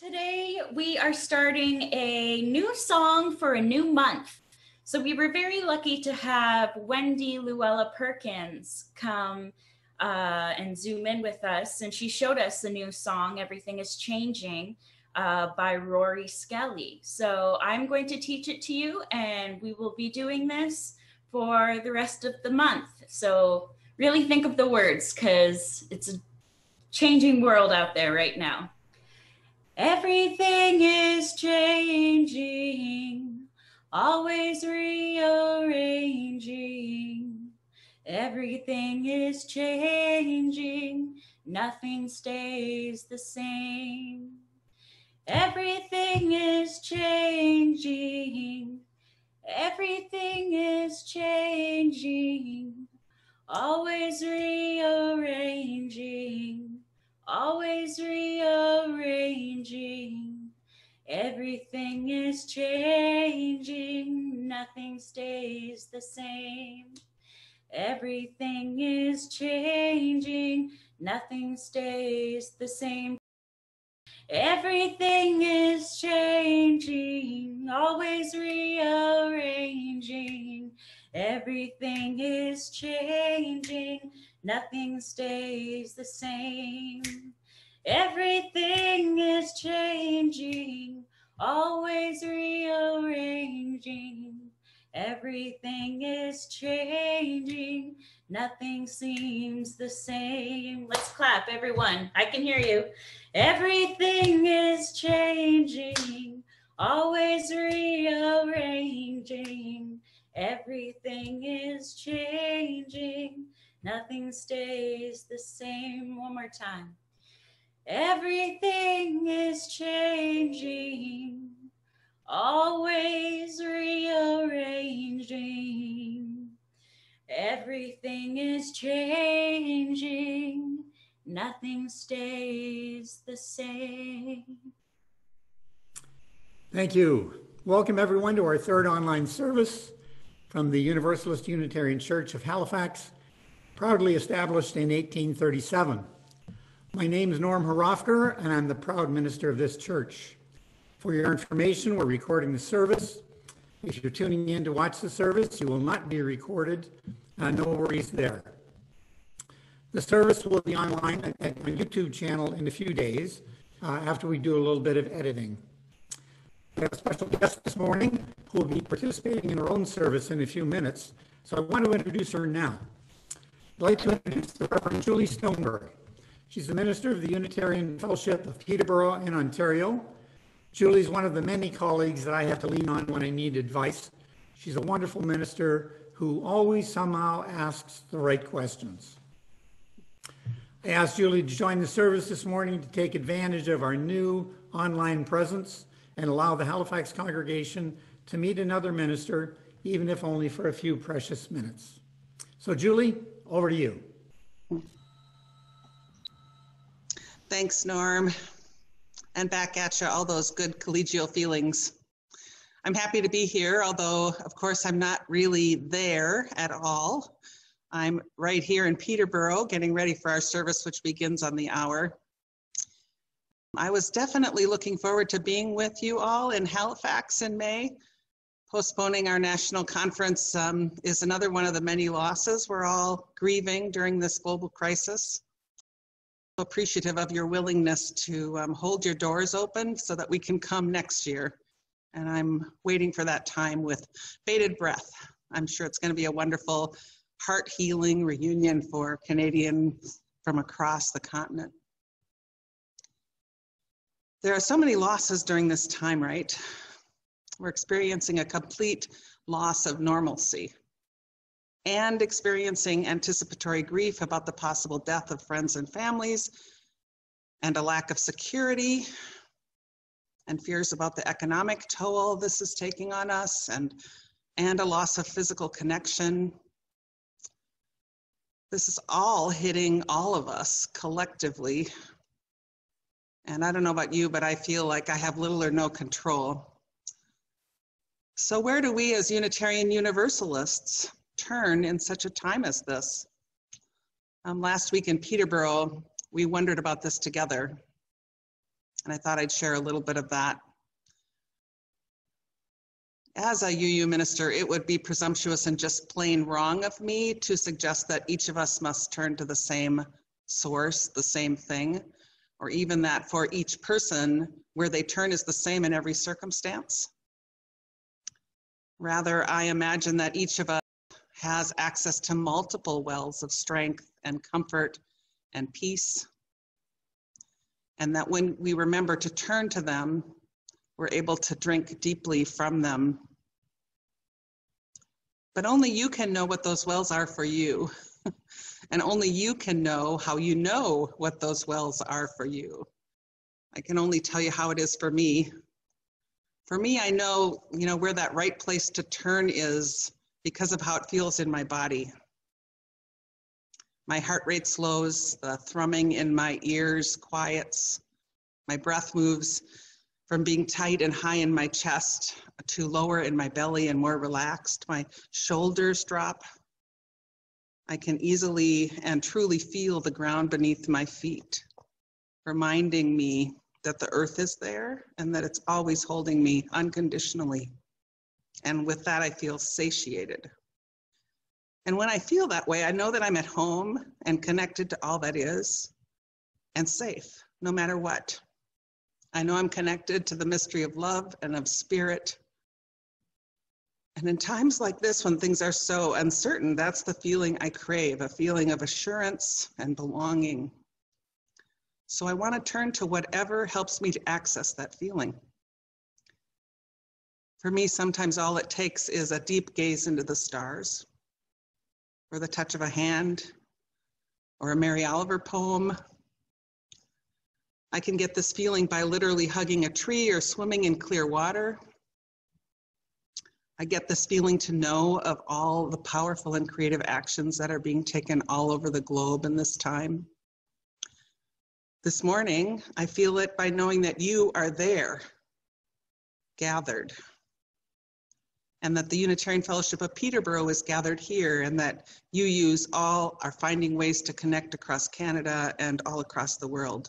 Today we are starting a new song for a new month. So we were very lucky to have Wendy Luella Perkins come and zoom in with us, and she showed us the new song, Everything is Changing, by Rory Skelly. So I'm going to teach it to you, and we will be doing this for the rest of the month. So really think of the words, because it's a changing world out there right now. Everything is changing, always rearranging. Everything is changing, nothing stays the same. Everything is changing, everything is changing, always rearranging. Always rearranging. Everything is changing, nothing stays the same. Everything is changing, nothing stays the same. Everything is changing, always rearranging. Everything is changing, nothing stays the same. Everything is changing, always rearranging. Everything is changing, nothing seems the same. Let's clap, everyone. I can hear you. Everything is changing, always rearranging. Everything is changing, nothing stays the same. One more time. Everything is changing, always rearranging. Everything is changing, nothing stays the same. Thank you. Welcome everyone to our third online service from the Universalist Unitarian Church of Halifax, proudly established in 1837. My name is Norm Harofker, and I'm the proud minister of this church. For your information, we're recording the service. If you're tuning in to watch the service, you will not be recorded. No worries there. The service will be online at my YouTube channel in a few days after we do a little bit of editing. We have a special guest this morning who will be participating in her own service in a few minutes, so I want to introduce her now. I'd like to introduce the Reverend Julie Stoneberg. She's the minister of the Unitarian Fellowship of Peterborough in Ontario. Julie's one of the many colleagues that I have to lean on when I need advice. She's a wonderful minister who always somehow asks the right questions. I asked Julie to join the service this morning to take advantage of our new online presence and allow the Halifax congregation to meet another minister, even if only for a few precious minutes. So Julie, over to you. Thanks, Norm. And back at you, all those good collegial feelings. I'm happy to be here, although, of course, I'm not really there at all. I'm right here in Peterborough, getting ready for our service, which begins on the hour. I was definitely looking forward to being with you all in Halifax in May. Postponing our national conference is another one of the many losses we're all grieving during this global crisis. Appreciative of your willingness to hold your doors open so that we can come next year. And I'm waiting for that time with bated breath. I'm sure it's going to be a wonderful heart-healing reunion for Canadians from across the continent. There are so many losses during this time, right? We're experiencing a complete loss of normalcy and experiencing anticipatory grief about the possible death of friends and families, and a lack of security, and fears about the economic toll this is taking on us, and a loss of physical connection. This is all hitting all of us collectively. And I don't know about you, but I feel like I have little or no control. So where do we as Unitarian Universalists turn in such a time as this? Last week in Peterborough, we wondered about this together. And I thought I'd share a little bit of that. As a UU minister, it would be presumptuous and just plain wrong of me to suggest that each of us must turn to the same source, the same thing, or even that for each person, where they turn is the same in every circumstance. Rather, I imagine that each of us has access to multiple wells of strength and comfort and peace, and that when we remember to turn to them, we're able to drink deeply from them. But only you can know what those wells are for you. And only you can know how you know what those wells are for you. I can only tell you how it is for me. For me, I know, where that right place to turn is because of how it feels in my body. My heart rate slows, the thrumming in my ears quiets, my breath moves from being tight and high in my chest to lower in my belly and more relaxed. My shoulders drop. I can easily and truly feel the ground beneath my feet, reminding me that the earth is there and that it's always holding me unconditionally. And with that, I feel satiated. And when I feel that way, I know that I'm at home and connected to all that is and safe, no matter what. I know I'm connected to the mystery of love and of spirit. And in times like this, when things are so uncertain, that's the feeling I crave, a feeling of assurance and belonging. So I want to turn to whatever helps me to access that feeling. For me, sometimes all it takes is a deep gaze into the stars, or the touch of a hand, or a Mary Oliver poem. I can get this feeling by literally hugging a tree or swimming in clear water. I get this feeling to know of all the powerful and creative actions that are being taken all over the globe in this time. This morning, I feel it by knowing that you are there, gathered, and that the Unitarian Fellowship of Peterborough is gathered here, and that UUs all are finding ways to connect across Canada and all across the world.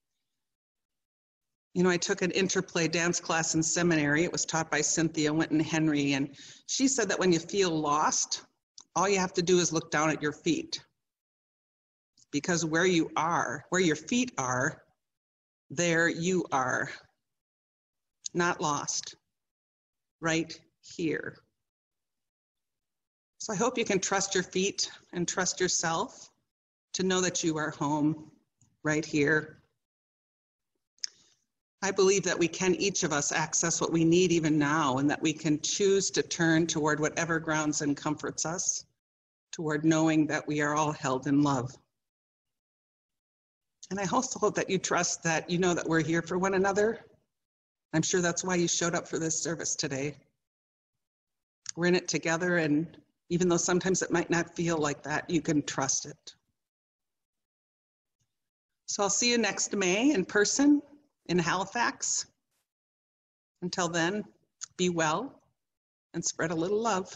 I took an interplay dance class in seminary. It was taught by Cynthia Winton Henry, and she said that when you feel lost, all you have to do is look down at your feet. Because where you are, where your feet are, there you are. Not lost, right here. So I hope you can trust your feet and trust yourself to know that you are home right here. I believe that we can, each of us, access what we need even now, and that we can choose to turn toward whatever grounds and comforts us, toward knowing that we are all held in love. And I also hope that you trust that you know that we're here for one another. I'm sure that's why you showed up for this service today. We're in it together, and even though sometimes it might not feel like that, you can trust it. So I'll see you next May in person in Halifax. Until then, be well and spread a little love.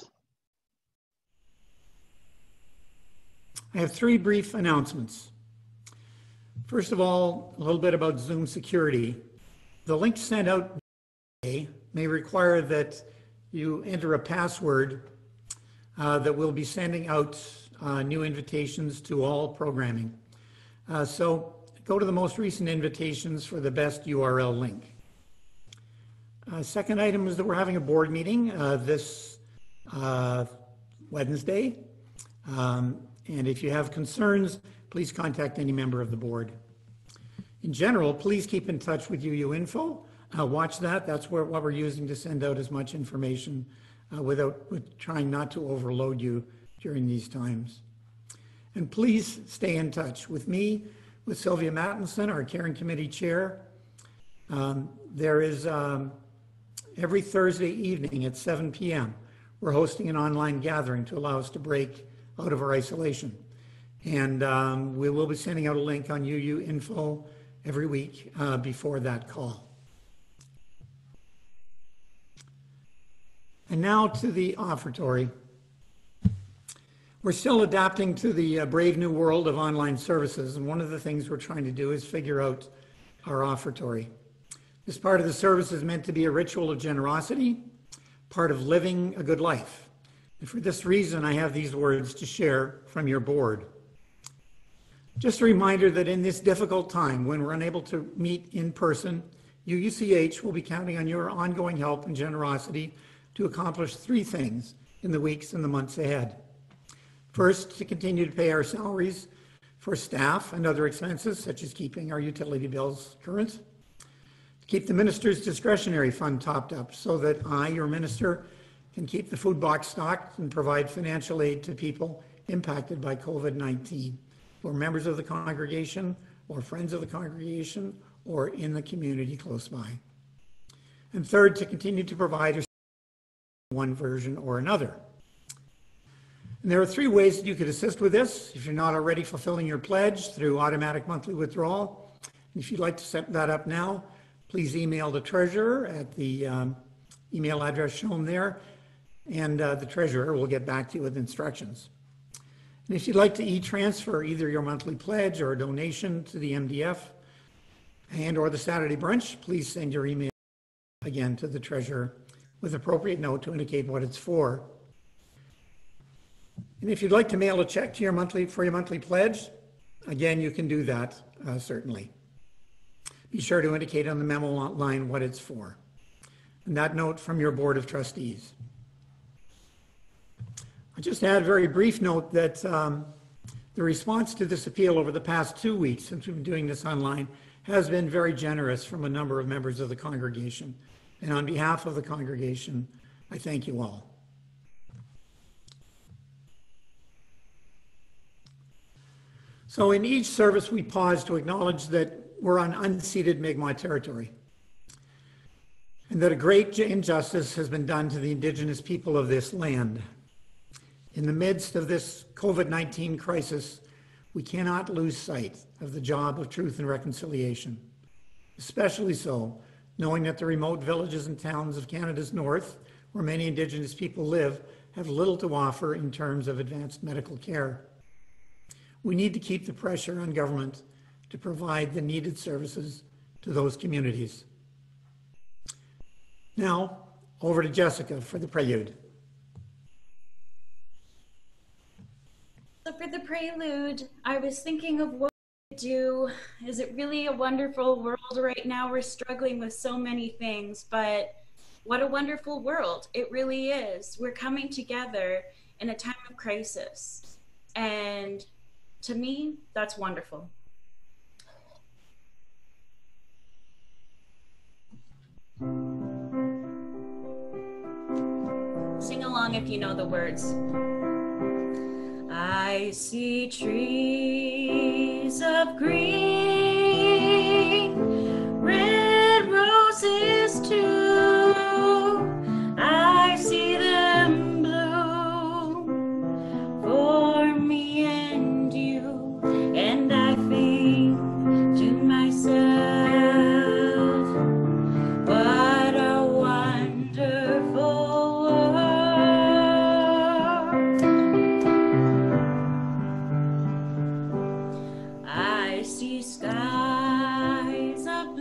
I have three brief announcements. First of all, a little bit about Zoom security. The link sent out today may require that you enter a password that will be sending out new invitations to all programming. So go to the most recent invitations for the best URL link. Second item is that we're having a board meeting this Wednesday. And if you have concerns, please contact any member of the board. In general, please keep in touch with UU Info. Watch that. That's what we're using to send out as much information with trying not to overload you during these times. And please stay in touch with me, with Sylvia Mattinson, our Caring Committee Chair. There is every Thursday evening at 7 p.m. we're hosting an online gathering to allow us to break out of our isolation. And we will be sending out a link on UU Info every week before that call. And now to the offertory. We're still adapting to the brave new world of online services, and one of the things we're trying to do is figure out our offertory. This part of the service is meant to be a ritual of generosity, part of living a good life. And for this reason, I have these words to share from your board. Just a reminder that in this difficult time, when we're unable to meet in person, UUCH will be counting on your ongoing help and generosity to accomplish 3 things in the weeks and the months ahead. First, to continue to pay our salaries for staff and other expenses, such as keeping our utility bills current. To keep the minister's discretionary fund topped up so that I, your minister, can keep the food box stocked and provide financial aid to people impacted by COVID-19, who are members of the congregation or friends of the congregation or in the community close by. And third, to continue to provide one version or another. And there are 3 ways that you could assist with this if you're not already fulfilling your pledge through automatic monthly withdrawal. And if you'd like to set that up now, please email the treasurer at the email address shown there, and the treasurer will get back to you with instructions. And if you'd like to e-transfer either your monthly pledge or a donation to the MDF and or the Saturday brunch, please send your email again to the treasurer with appropriate note to indicate what it's for. And if you'd like to mail a check to your monthly pledge, again, you can do that, certainly. Be sure to indicate on the memo line what it's for. And that note from your Board of Trustees. I'll just add a very brief note that the response to this appeal over the past 2 weeks since we've been doing this online has been very generous from a number of members of the congregation. And on behalf of the congregation, I thank you all. So in each service, we pause to acknowledge that we're on unceded Mi'kmaq territory and that a great injustice has been done to the Indigenous people of this land. In the midst of this COVID-19 crisis, we cannot lose sight of the job of truth and reconciliation, especially so knowing that the remote villages and towns of Canada's north, where many Indigenous people live, have little to offer in terms of advanced medical care. We need to keep the pressure on government to provide the needed services to those communities. Now, over to Jessica for the prelude. So for the prelude, I was thinking of what to do. Is it really a wonderful world right now? We're struggling with so many things, but what a wonderful world. It really is. We're coming together in a time of crisis. And to me, that's wonderful. Sing along if you know the words. I see trees of green, red roses too. I see them bloom for me and you, and I think to myself, what a wonderful world. I see skies of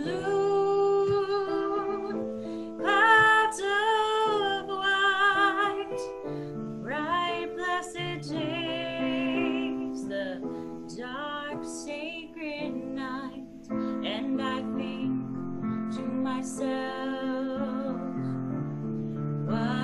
blue, clouds of white, bright blessed days, the dark sacred night, and I think to myself, what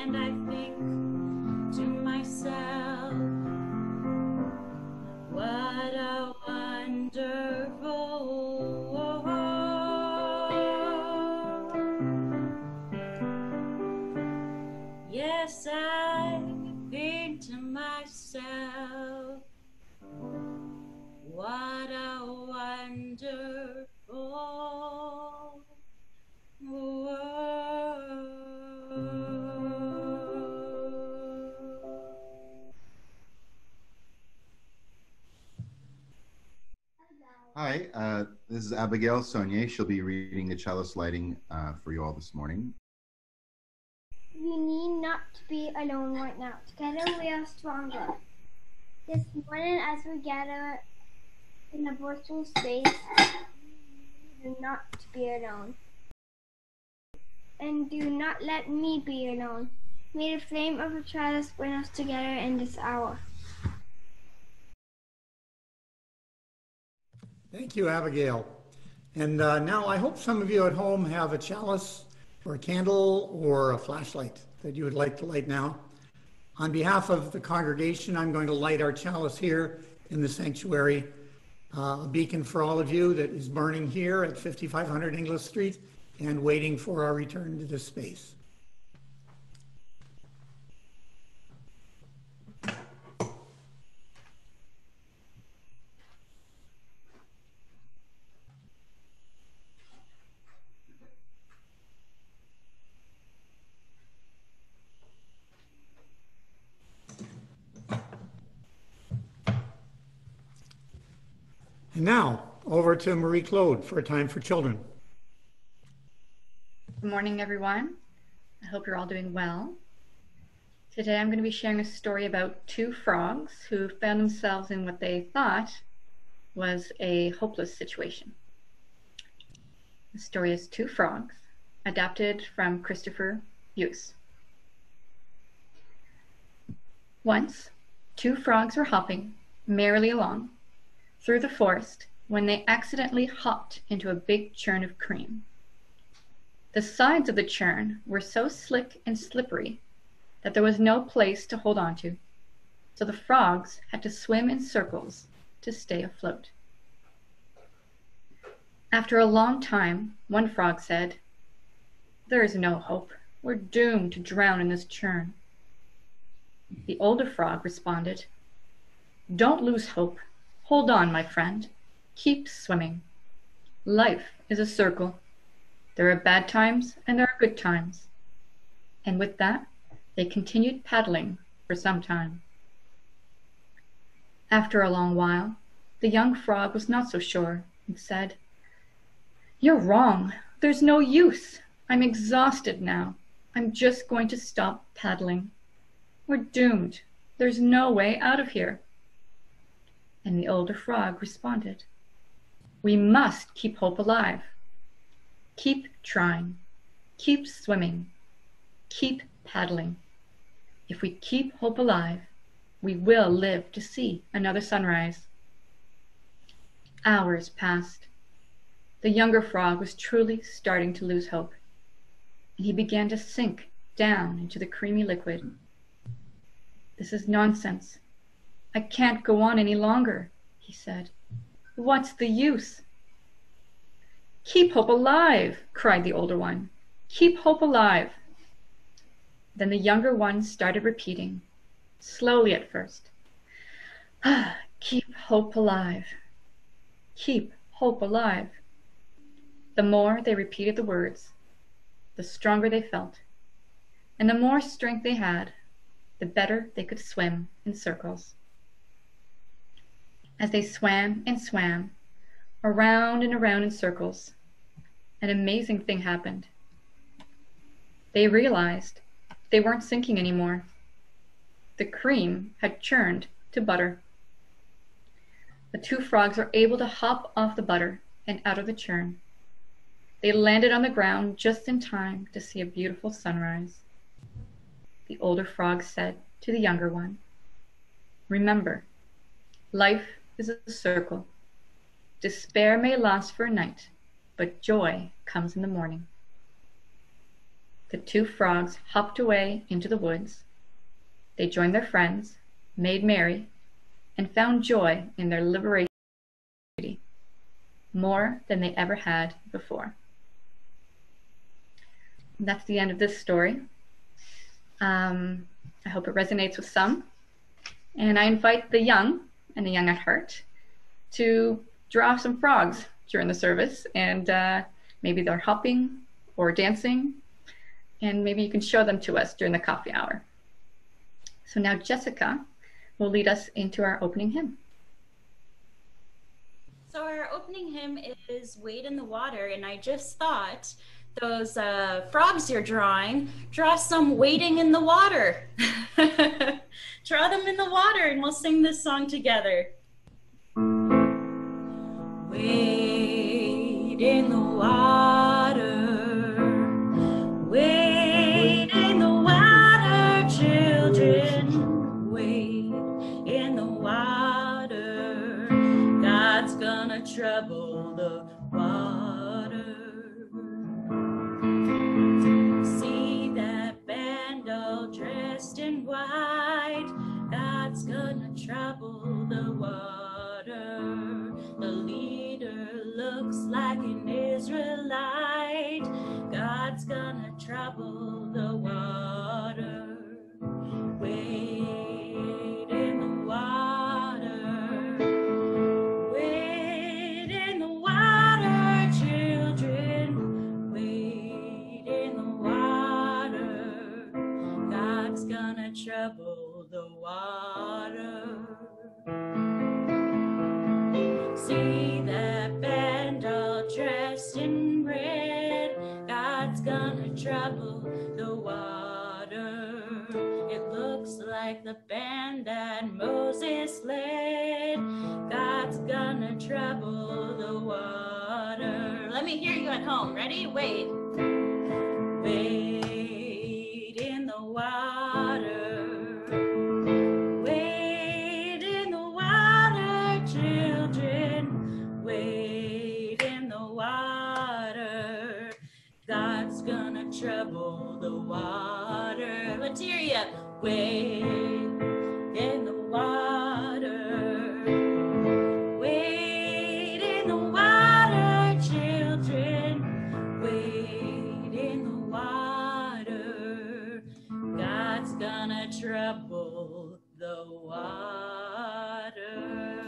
and I think to myself, what a wonderful world. Yes, I think to myself, what a wonderful world. Hi, this is Abigail Sonier. She'll be reading the cello sliding for you all this morning. We need not to be alone right now. Together we are stronger. This morning as we gather in a virtual space, we need not to be alone. And do not let me be alone. May the flame of the chalice bring us together in this hour. Thank you, Abigail. And now I hope some of you at home have a chalice or a candle or a flashlight that you would like to light now. On behalf of the congregation, I'm going to light our chalice here in the sanctuary, a beacon for all of you that is burning here at 5500 Inglis Street and waiting for our return to this space. And now, over to Marie-Claude for a time for children. Good morning, everyone. I hope you're all doing well. Today I'm going to be sharing a story about two frogs who found themselves in what they thought was a hopeless situation. The story is Two Frogs, adapted from Christopher Hughes. Once, two frogs were hopping merrily along through the forest when they accidentally hopped into a big churn of cream. The sides of the churn were so slick and slippery that there was no place to hold on to, so the frogs had to swim in circles to stay afloat. After a long time, one frog said, "There is no hope. We're doomed to drown in this churn." The older frog responded, "Don't lose hope. Hold on, my friend. Keep swimming. Life is a circle. There are bad times and there are good times." And with that, they continued paddling for some time. After a long while, the young frog was not so sure and said, "You're wrong. There's no use. I'm exhausted now. I'm just going to stop paddling. We're doomed. There's no way out of here." And the older frog responded, "We must keep hope alive. Keep trying. Keep swimming. Keep paddling. If we keep hope alive, we will live to see another sunrise." Hours passed. The younger frog was truly starting to lose hope, and he began to sink down into the creamy liquid. "This is nonsense. I can't go on any longer," he said. "What's the use?" "Keep hope alive," cried the older one. "Keep hope alive." Then the younger one started repeating, slowly at first, "Keep hope alive. Keep hope alive." The more they repeated the words, the stronger they felt, and the more strength they had, the better they could swim in circles. As they swam and swam, around and around in circles, an amazing thing happened. They realized they weren't sinking anymore. The cream had churned to butter. The two frogs were able to hop off the butter and out of the churn. They landed on the ground just in time to see a beautiful sunrise. The older frog said to the younger one, "Remember, life is a circle. Despair may last for a night, but joy comes in the morning." the two frogs hopped away into the woods. They joined their friends, made merry, and found joy in their liberation, more than they ever had before. And that's the end of this story. I hope it resonates with some. And I invite the young and the young at heart to draw some frogs during the service, and maybe they're hopping or dancing, and maybe you can show them to us during the coffee hour. So now Jessica will lead us into our opening hymn. So our opening hymn is Wade in the Water, and I just thought those frogs you're drawing, draw some wading in the water. Draw them in the water and we'll sing this song together. Wade in the water, wade in the water, children, wade in the water. God's gonna trouble the water. See that band all dressed in white, God's gonna trouble the water. The leader looks like an Israelite, God's gonna trouble the water. Wade in the water, wade in the water, children, wade in the water. God's gonna trouble the water. See that band all dressed in red, God's gonna trouble the water. It looks like the band that Moses led, God's gonna trouble the water. Let me hear you at home. Ready? Wade. Wade in the water, wade in the water, children, wade in the water. God's gonna trouble the water. Let's hear ya. Wade in the water, wade in the water, children, wade in the water. God's gonna trouble the water.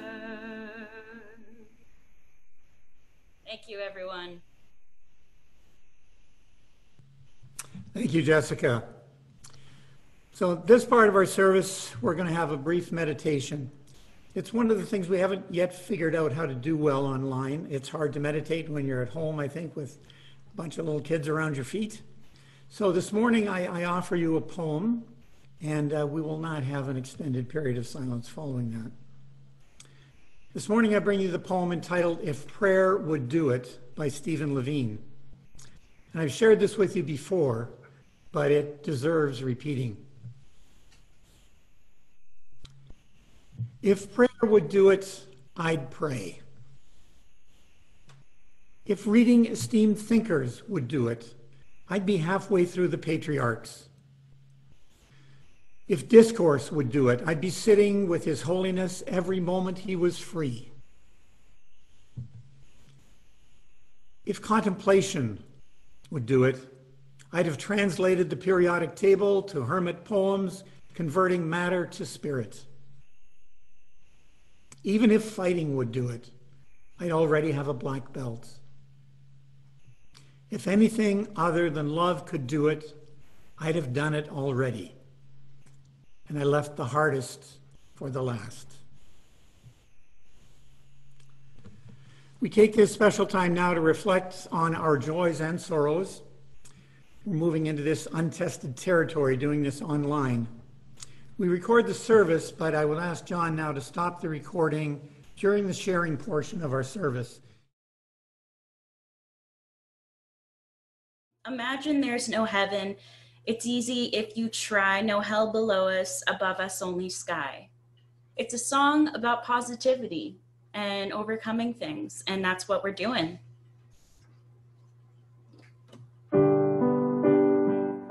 Thank you, everyone. Thank you, Jessica. So this part of our service, we're going to have a brief meditation. It's one of the things we haven't yet figured out how to do well online. It's hard to meditate when you're at home, I think, with a bunch of little kids around your feet. So this morning I offer you a poem, and we will not have an extended period of silence following that. This morning I bring you the poem entitled If Prayer Would Do It by Stephen Levine. And I've shared this with you before, but it deserves repeating. If prayer would do it, I'd pray. If reading esteemed thinkers would do it, I'd be halfway through the patriarchs. If discourse would do it, I'd be sitting with His Holiness every moment he was free. If contemplation would do it, I'd have translated the periodic table to hermit poems, converting matter to spirit. Even if fighting would do it, I'd already have a black belt. If anything other than love could do it, I'd have done it already. And I left the hardest for the last. We take this special time now to reflect on our joys and sorrows. We're moving into this untested territory, doing this online. We record the service, but I will ask John now to stop the recording during the sharing portion of our service. Imagine there's no heaven. It's easy if you try. No hell below us, above us only sky. It's a song about positivity and overcoming things, and that's what we're doing.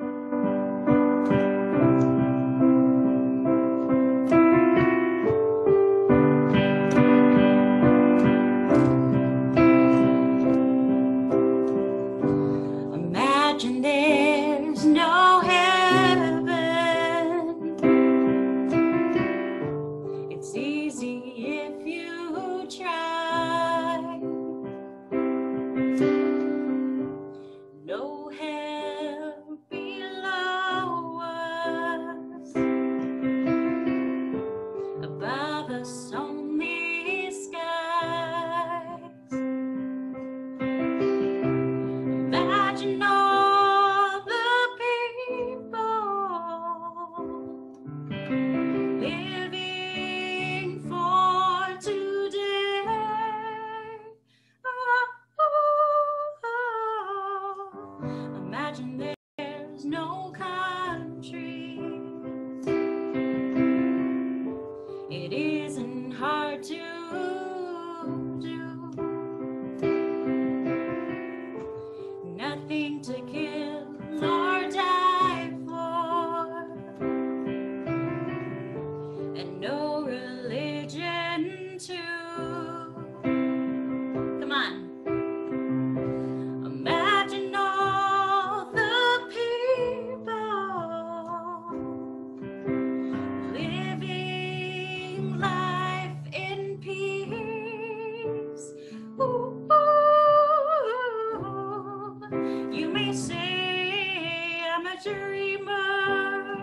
dreamer,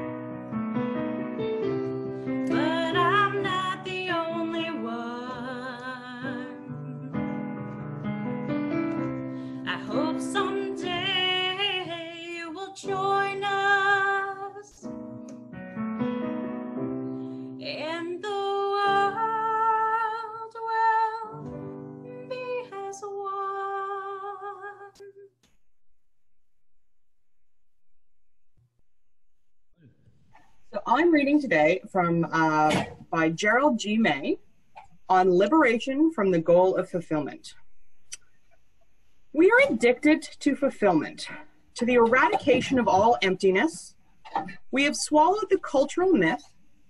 but I'm not the only one. I hope someday you will join us, and the world will be as one. So I'm reading today from by Gerald G. May on liberation from the goal of fulfillment. We are addicted to fulfillment, to the eradication of all emptiness. We have swallowed the cultural myth.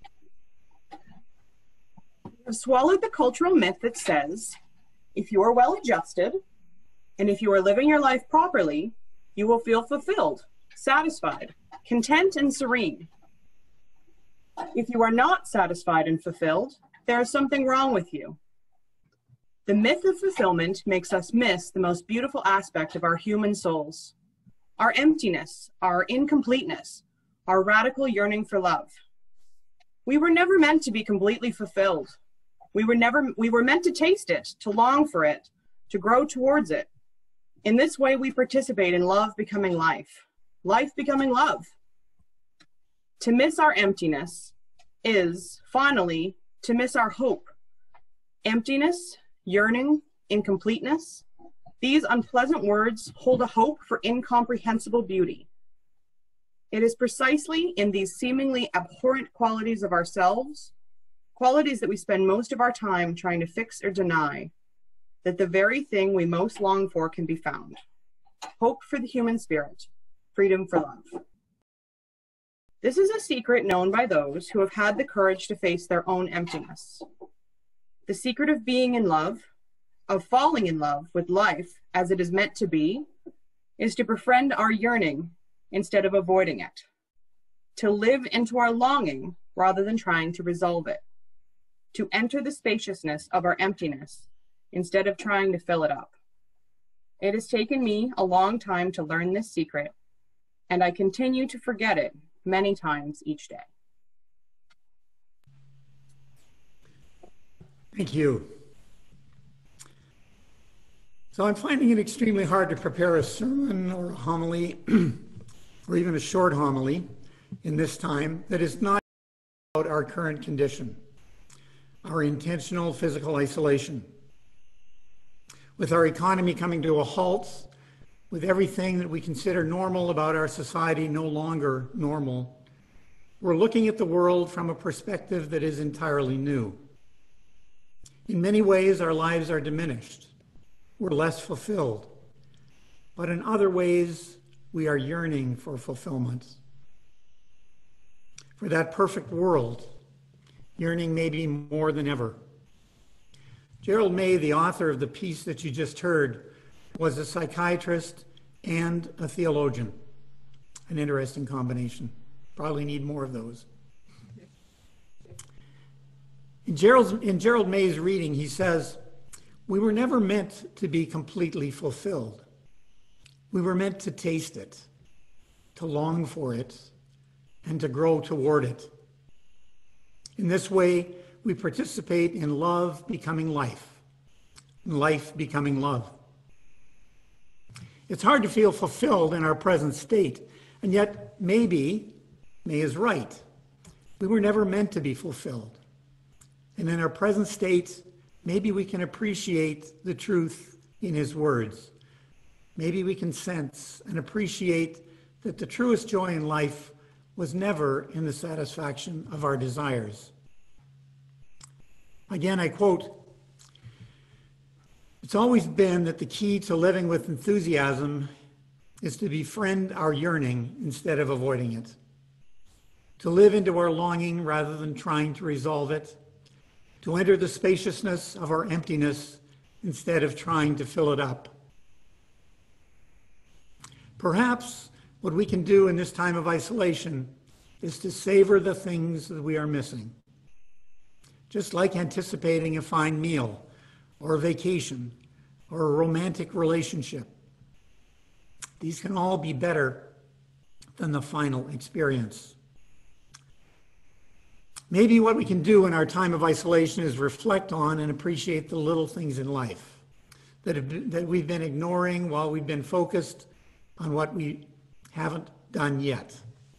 That says, if you are well adjusted, and if you are living your life properly, you will feel fulfilled, satisfied, content, and serene. If you are not satisfied and fulfilled, there is something wrong with you. The myth of fulfillment makes us miss the most beautiful aspect of our human souls, our emptiness, our incompleteness, our radical yearning for love. We were never meant to be completely fulfilled. We were meant to taste it, to long for it, to grow towards it. In this way, we participate in love becoming life, life becoming love. To miss our emptiness is, finally, to miss our hope. Emptiness, yearning, incompleteness, these unpleasant words hold a hope for incomprehensible beauty. It is precisely in these seemingly abhorrent qualities of ourselves, qualities that we spend most of our time trying to fix or deny, that the very thing we most long for can be found. Hope for the human spirit, freedom for love. This is a secret known by those who have had the courage to face their own emptiness. The secret of being in love, of falling in love with life as it is meant to be, is to befriend our yearning instead of avoiding it, to live into our longing rather than trying to resolve it, to enter the spaciousness of our emptiness instead of trying to fill it up. It has taken me a long time to learn this secret, and I continue to forget it many times each day. Thank you. So I'm finding it extremely hard to prepare a sermon or a homily or even a short homily in this time that is not about our current condition, our intentional physical isolation. With our economy coming to a halt, with everything that we consider normal about our society no longer normal, we're looking at the world from a perspective that is entirely new. In many ways, our lives are diminished. We're less fulfilled. But in other ways, we are yearning for fulfillment, for that perfect world, yearning maybe more than ever. Gerald May, the author of the piece that you just heard, was a psychiatrist and a theologian. An interesting combination. Probably need more of those. In Gerald May's reading, he says, we were never meant to be completely fulfilled. We were meant to taste it, to long for it, and to grow toward it. In this way, we participate in love becoming life, and life becoming love. It's hard to feel fulfilled in our present state, and yet maybe May is right. We were never meant to be fulfilled. And in our present state, maybe we can appreciate the truth in his words. Maybe we can sense and appreciate that the truest joy in life was never in the satisfaction of our desires. Again, I quote, "It's always been that the key to living with enthusiasm is to befriend our yearning instead of avoiding it, to live into our longing rather than trying to resolve it, to enter the spaciousness of our emptiness instead of trying to fill it up. Perhaps what we can do in this time of isolation is to savor the things that we are missing. Just like anticipating a fine meal or a vacation or a romantic relationship. These can all be better than the final experience. Maybe what we can do in our time of isolation is reflect on and appreciate the little things in life that we've been ignoring while we've been focused on what we haven't done yet.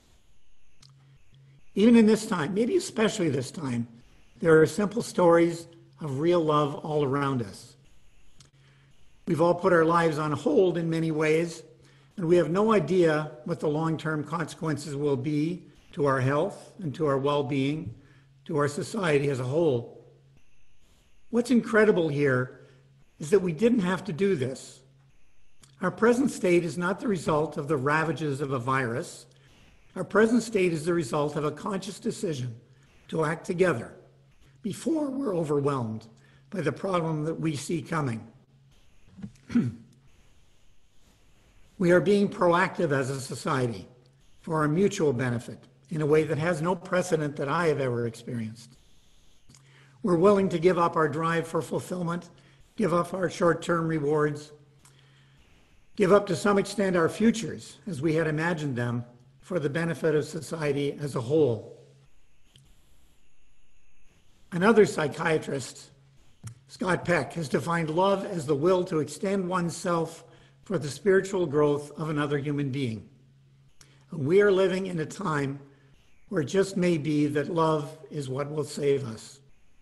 Even in this time, maybe especially this time, there are simple stories of real love all around us. We've all put our lives on hold in many ways, and we have no idea what the long-term consequences will be to our health and to our well-being, to our society as a whole. What's incredible here is that we didn't have to do this. Our present state is not the result of the ravages of a virus. Our present state is the result of a conscious decision to act together before we're overwhelmed by the problem that we see coming. We are being proactive as a society for our mutual benefit in a way that has no precedent that I have ever experienced. We're willing to give up our drive for fulfillment, give up our short-term rewards, give up to some extent our futures as we had imagined them for the benefit of society as a whole. Another psychiatrist, Scott Peck, has defined love as the will to extend oneself for the spiritual growth of another human being. And we are living in a time where it just may be that love is what will save us.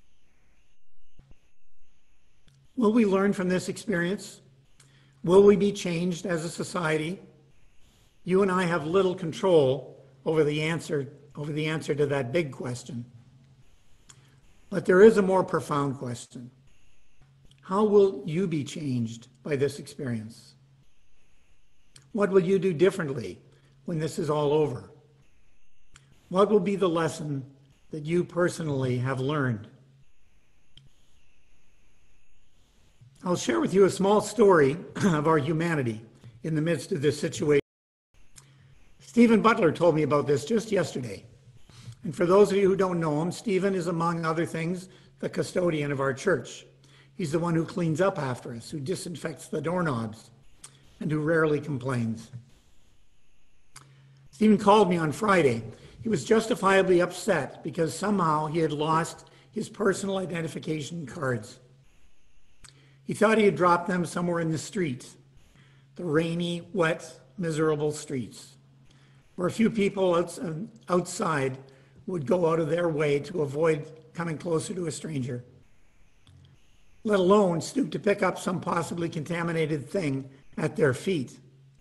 Will we learn from this experience? Will we be changed as a society? You and I have little control over the answer to that big question. But there is a more profound question. How will you be changed by this experience? What will you do differently when this is all over? What will be the lesson that you personally have learned? I'll share with you a small story of our humanity in the midst of this situation. Stephen Butler told me about this just yesterday. And for those of you who don't know him, Stephen is, among other things, the custodian of our church. He's the one who cleans up after us, who disinfects the doorknobs, and who rarely complains. Stephen called me on Friday. He was justifiably upset because somehow he had lost his personal identification cards. He thought he had dropped them somewhere in the street, the rainy, wet, miserable streets, where a few people outside would go out of their way to avoid coming closer to a stranger, let alone stoop to pick up some possibly contaminated thing at their feet.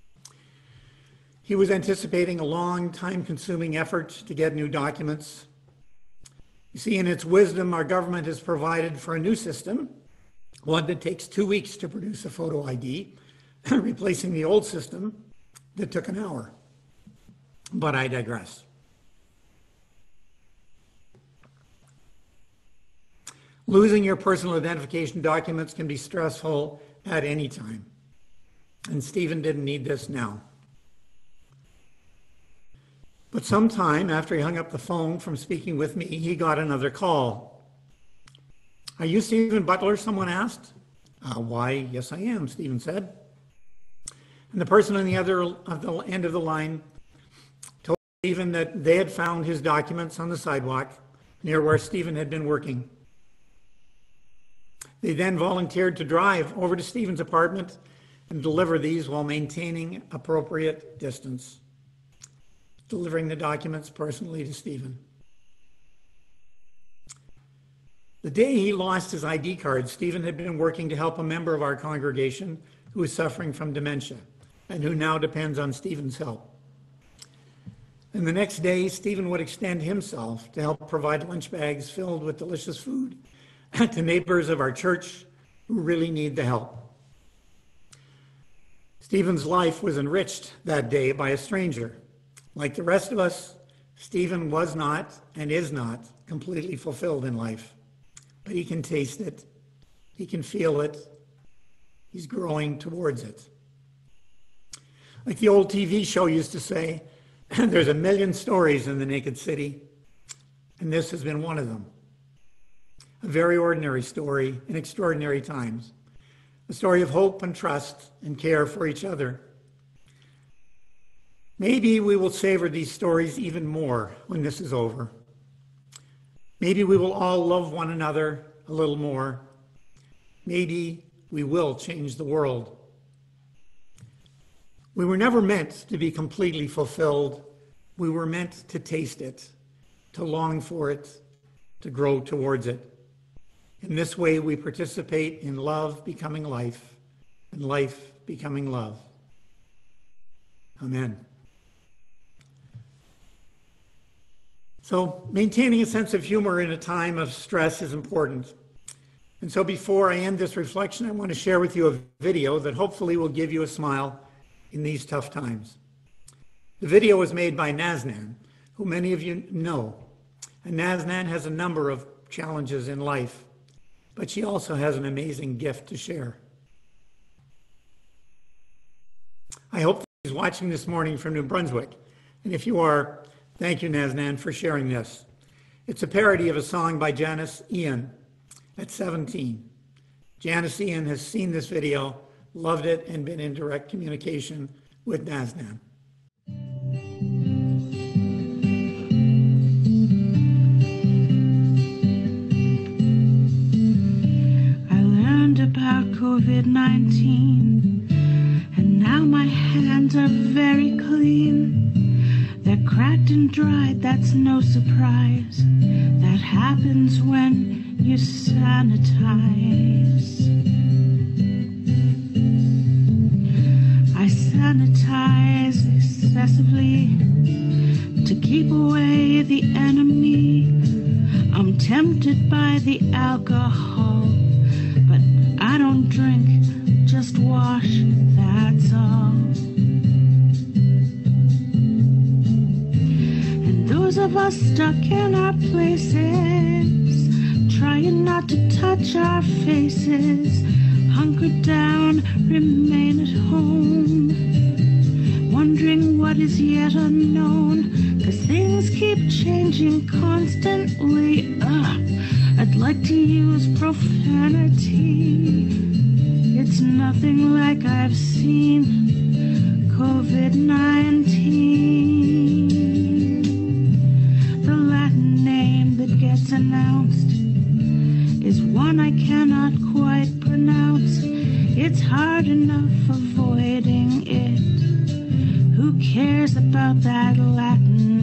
He was anticipating a long, time-consuming effort to get new documents. You see, in its wisdom, our government has provided for a new system, one that takes 2 weeks to produce a photo ID, replacing the old system that took an hour. But I digress. Losing your personal identification documents can be stressful at any time. And Stephen didn't need this now. But sometime after he hung up the phone from speaking with me, he got another call. "Are you Stephen Butler?" someone asked. "Why, yes, I am," Stephen said. And the person on the other end of the line told Stephen that they had found his documents on the sidewalk near where Stephen had been working. They then volunteered to drive over to Stephen's apartment and deliver these while maintaining appropriate distance, delivering the documents personally to Stephen. The day he lost his ID card, Stephen had been working to help a member of our congregation who was suffering from dementia and who now depends on Stephen's help. And the next day, Stephen would extend himself to help provide lunch bags filled with delicious food to neighbors of our church who really need the help. Stephen's life was enriched that day by a stranger. Like the rest of us, Stephen was not and is not completely fulfilled in life. But he can taste it, he can feel it, he's growing towards it. Like the old TV show used to say, there's a million stories in the naked city, and this has been one of them. A very ordinary story in extraordinary times. A story of hope and trust and care for each other. Maybe we will savor these stories even more when this is over. Maybe we will all love one another a little more. Maybe we will change the world. We were never meant to be completely fulfilled. We were meant to taste it, to long for it, to grow towards it. In this way, we participate in love becoming life and life becoming love. Amen. So, maintaining a sense of humor in a time of stress is important. And so before I end this reflection, I want to share with you a video that hopefully will give you a smile in these tough times. The video was made by Naznan, who many of you know. And Naznan has a number of challenges in life, but she also has an amazing gift to share. I hope she's watching this morning from New Brunswick. And if you are, thank you, Naznan, for sharing this. It's a parody of a song by Janice Ian at 17. Janice Ian has seen this video, loved it, and been in direct communication with Naznan. I learned about COVID-19, and now my hands are very clean. They're cracked and dried, that's no surprise. That happens when you sanitize. I sanitize excessively to keep away the enemy. I'm tempted by the alcohol, but I don't drink, just wash, that's all. And those of us stuck in our places, trying not to touch our faces, hunkered down, remain at home, wondering what is yet unknown, 'cause things keep changing constantly. I'd like to use profanity. It's nothing like I've seen. COVID-19. The Latin name that gets announced is one I cannot quite pronounce. It's hard enough avoiding it. Who cares about that Latin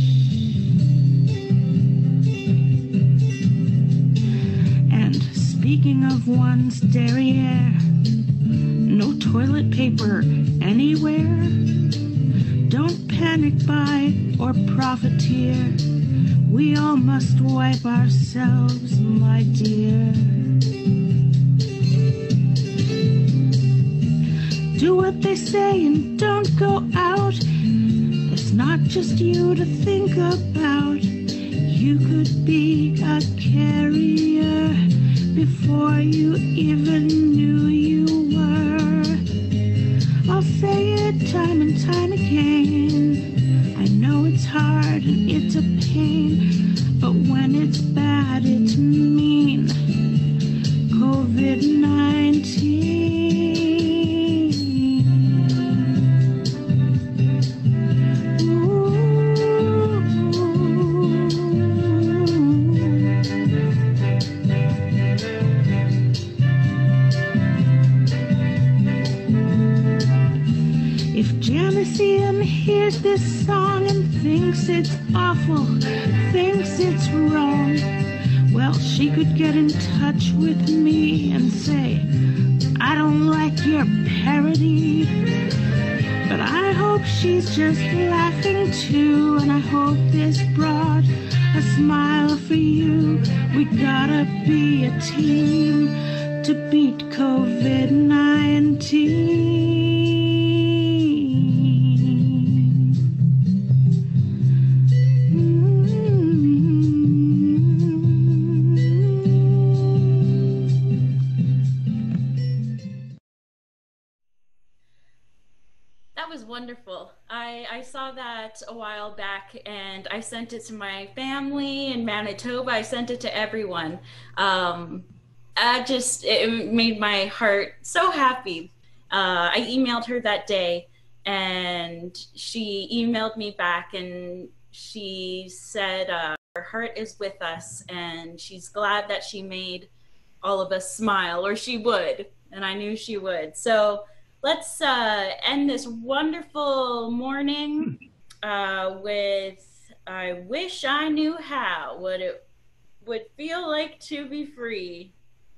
And speaking of one's derriere, no toilet paper anywhere. Don't panic, buy, or profiteer. We all must wipe ourselves, my dear. Do what they say and don't go out. There's not just you to think about. You could be a carrier before you even knew you were. I'll say it time and time again. I know it's hard and it's a pain, but when it's bad, it's mean. COVID-19. Hears this song and thinks it's awful, thinks it's wrong, well, she could get in touch with me and say, I don't like your parody, but I hope she's just laughing too, and I hope this brought a smile for you. We gotta be a team to beat COVID-19. Wonderful. I saw that a while back and I sent it to my family in Manitoba. I sent it to everyone. It made my heart so happy. I emailed her that day and she emailed me back and she said her heart is with us and she's glad that she made all of us smile, or she would, and I knew she would. So let's end this wonderful morning with I wish I knew how what it would feel like to be free.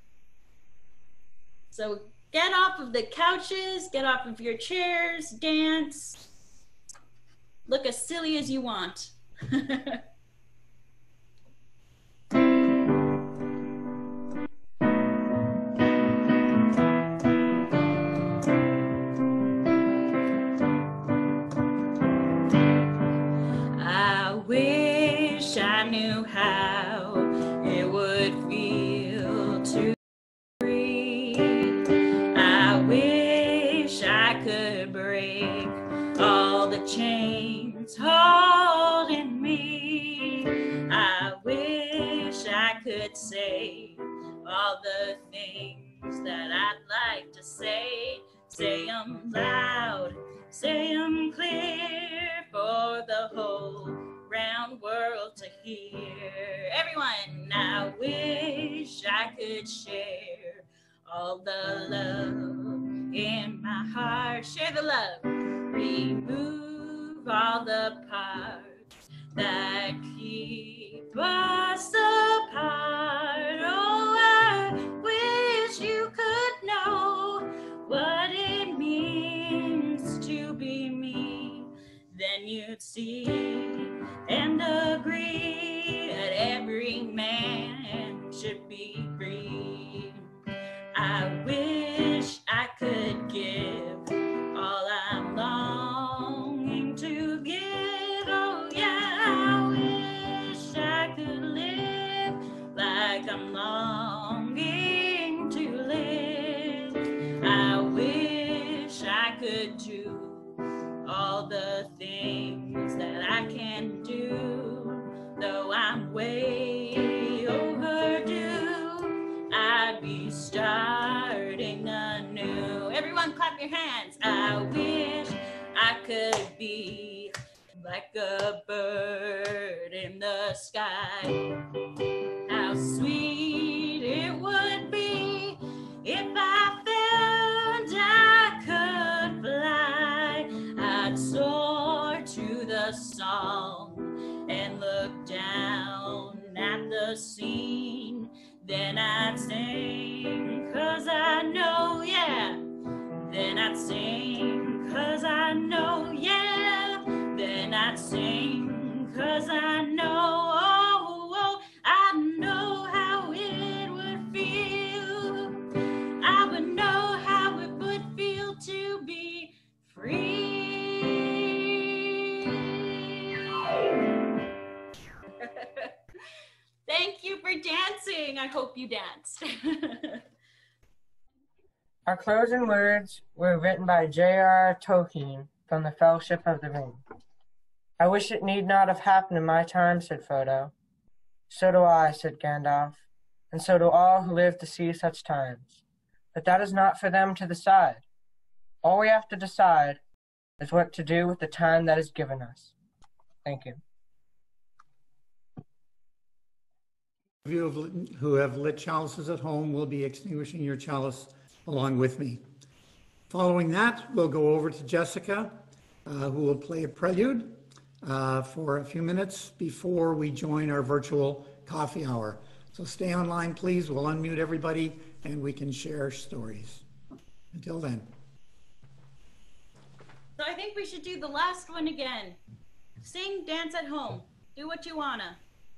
So get off of the couches, get off of your chairs, dance, look as silly as you want. I wish I knew how it would feel to free. I wish I could break all the chains holding me. I wish I could say all the things that I'd like to say. Say them loud, say them clear for the whole round world to hear. Everyone, I wish I could share all the love in my heart. Share the love. Remove all the parts that keep us apart. Oh, I wish you could know what it means to be me. Then you'd see and agree that every man should be free. I wish I could give all I'm longing to give. Oh yeah, I wish I could live like I'm longing to live. I wish I could do all the things that I can do, though I'm way overdue. I'd be starting anew. Everyone clap your hands. I wish I could be like a bird in the sky. How sweet it would be if I found I could fly. I'd soar to the song and look down at the scene. Then I'd sing 'cause I know, yeah. Then I'd sing 'cause I know, yeah. Then I'd sing 'cause I know, oh, oh, I know how it would feel. I would know how it would feel to be free. Thank you for dancing. I hope you danced. Our closing words were written by J.R.R. Tolkien from the Fellowship of the Ring. I wish it need not have happened in my time, said Frodo. So do I, said Gandalf, and so do all who live to see such times. But that is not for them to decide. All we have to decide is what to do with the time that is given us. Thank you. You who have lit chalices at home will be extinguishing your chalice along with me. Following that, we'll go over to Jessica, who will play a prelude for a few minutes before we join our virtual coffee hour. So stay online, please. We'll unmute everybody and we can share stories. Until then. So I think we should do the last one again. Sing, dance at home. Do what you wanna.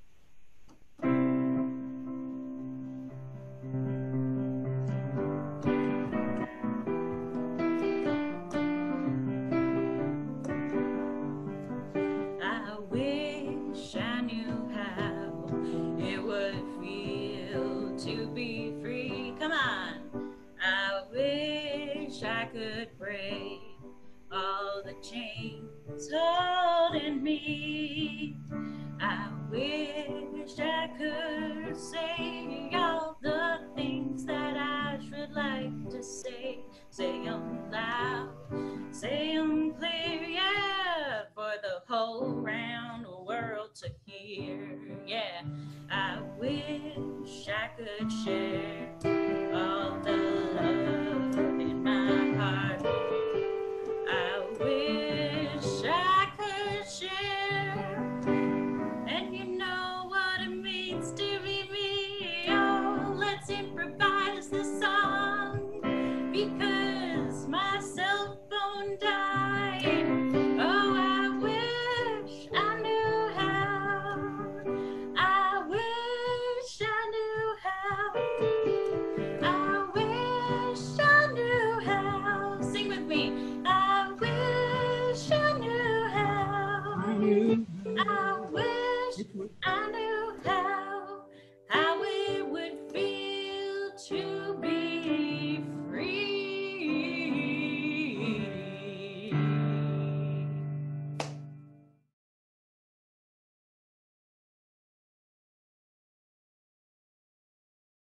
I wish I knew how it would feel to be free. Come on. I wish I could break all the chains holding me. I wish I could say all the things that I should like to say. Say them loud, say them clear. around the world to hear. Yeah, I wish I could share all the love in my heart. I wish I could share, and you know what it means to be me. Oh, let's improvise the song, because my cell phone died. Oh, I wish I knew how. I wish I knew how. I wish I knew how. Sing with me. I wish I knew how. I wish I knew how.